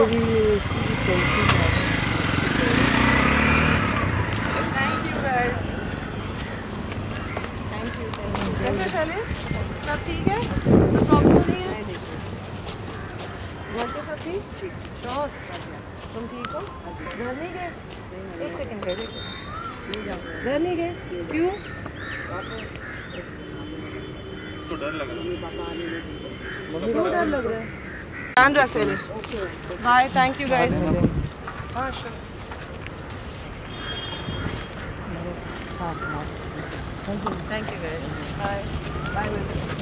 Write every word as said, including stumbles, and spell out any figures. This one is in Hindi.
Thank you guys, thank you thank you. कैसे चले, सब ठीक है, कोई प्रॉब्लम तो नहीं है? घर पे सब ठीक? श्योर, तुम ठीक हो? घर नहीं गए? एक सेकंड गए, एक सेकंड, घर नहीं गए क्यों? तो डर लग रहा है, क्यों डर लग रहा है? ध्यान रख Shailesh. Bye, thank you guys. हाँ sure. Thank you guys, bye bye.